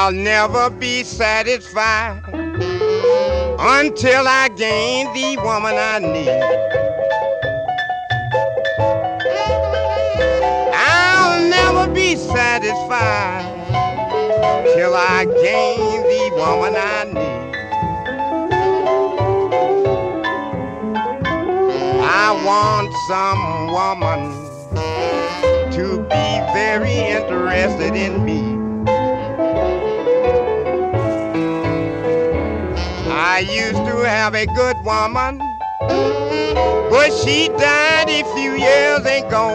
I'll never be satisfied until I gain the woman I need. I'll never be satisfied till I gain the woman I need. I want some woman to be very interested in me. I used to have a good woman, but she died a few years ago.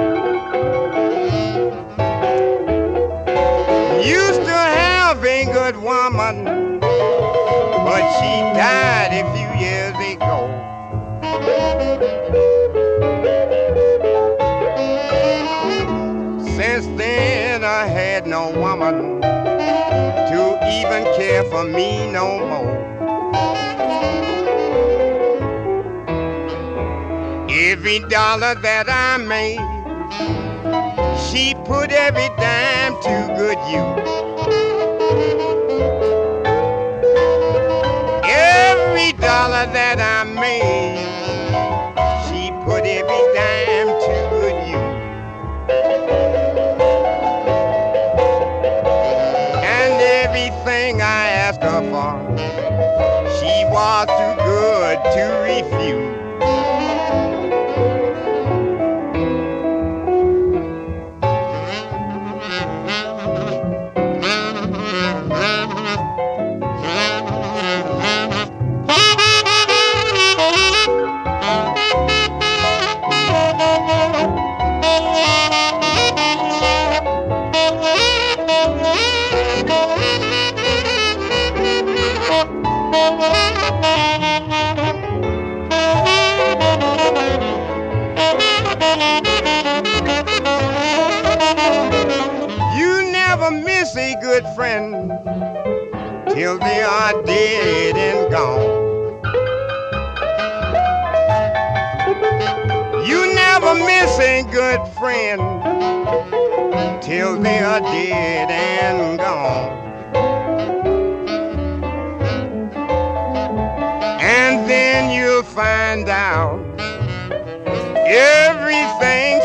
Used to have a good woman, but she died a few years ago. Since then I had no woman to even care for me no more. Every dollar that I made, she put every dime to good use. Every dollar that I made, she put every dime to good use. And everything I asked her for, she was too good to refuse. You never miss a good friend till they are dead and gone. You never miss a good friend till they are dead and gone. And then you'll find out everything